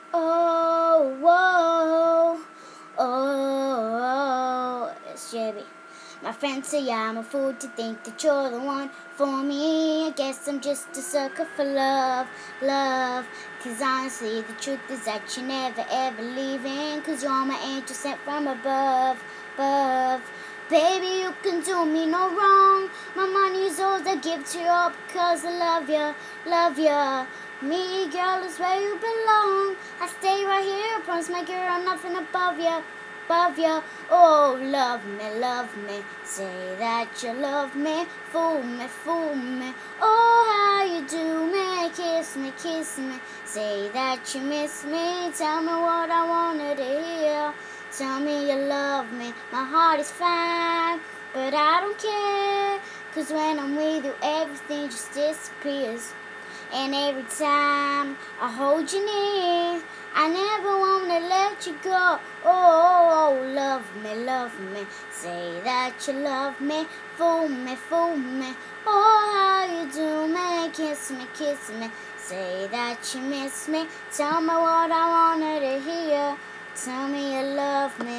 Oh, whoa, oh, it's JB. My friends say I'm a fool to think that you're the one for me. I guess I'm just a sucker for love, love. 'Cause honestly, the truth is that you never ever leaving. 'Cause you're my angel sent from above, above. Baby, you can do me no wrong. My money's all I give to you because I love you, love you. Me, girl, is where you belong. I stay right here, I promise my girl, nothing above you, above you. Oh, love me, say that you love me. Fool me, fool me. Oh, how you do me, kiss me, kiss me. Say that you miss me, tell me what I wanted to hear. Tell me you love me, my heart is fine, but I don't care. 'Cause when I'm with you, everything just disappears. And every time I hold you near, I never wanna let you go. Oh, love me, say that you love me. Fool me, fool me. Oh, how you do me, kiss me, kiss me. Say that you miss me, tell me what I wanted to hear. Tell me you love me.